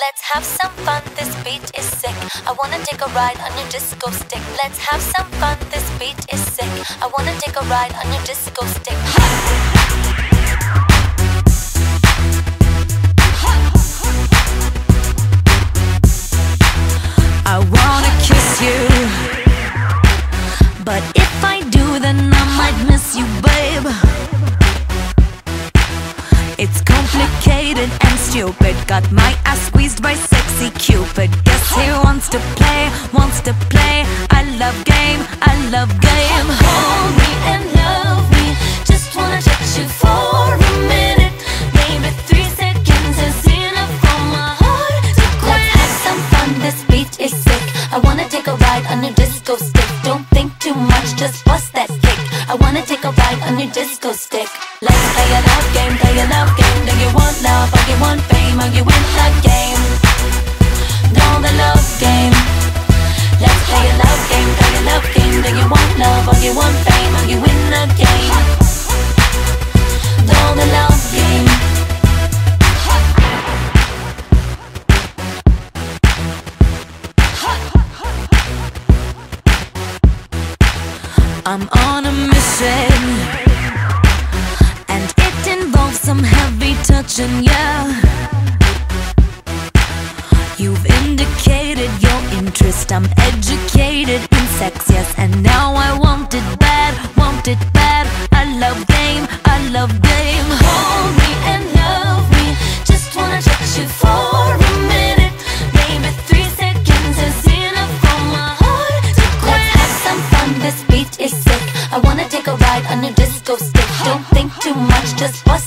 Let's have some fun, this beat is sick. I wanna take a ride on your disco stick. Let's have some fun, this beat is sick. I wanna take a ride on your disco stick. I wanna kiss you, but if I do, then I might miss you, babe. It's complicated and stupid. Got my ass squeezed by sexy Cupid. Guess he wants to play, wants to play. I love game, I love game. Hold me and love me. Just wanna touch you for a minute. Maybe 3 seconds is enough for my heart to quit. Let's have some fun, this beat is sick. I wanna take a ride on your disco stick. Don't think too much, just bust that kick. I wanna take a ride on your disco stick. Let's play a love game, play a love game. Do you want love or you want fame? Or you win the game? Know the love game. Let's play a love game, play a love game. Do you want love or you want fame? Or you win the game? Know the love game. I'm on a mission, and it involves some heavy touching, yeah. You've indicated your interest. I'm educated in sex, yes, and now I want it bad, want it bad. I love game, I love game. Hold me and love me. Just wanna touch you for a minute. Maybe 3 seconds is enough for my heart to quit. Let's have some fun, this beat is sick. I wanna take a ride on your disco stick. Don't think too much, just bust